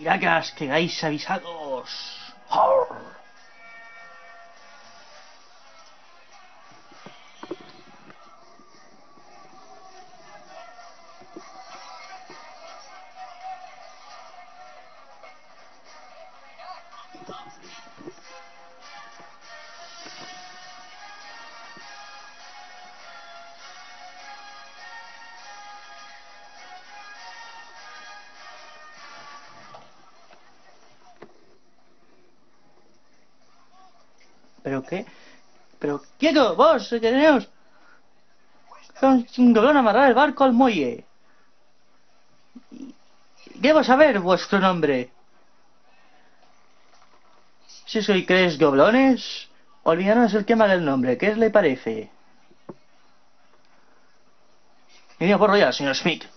Piratas, quedáis avisados. ¡Arr! ¿Pero qué? ¡Pero quieto! ¡Vos! ¡Que tenemos un doblón amarrar el barco al muelle! Debo saber vuestro nombre. Si soy tres doblones, olvidaros el tema del nombre. ¿Qué le parece? Venido por allá, señor Smith.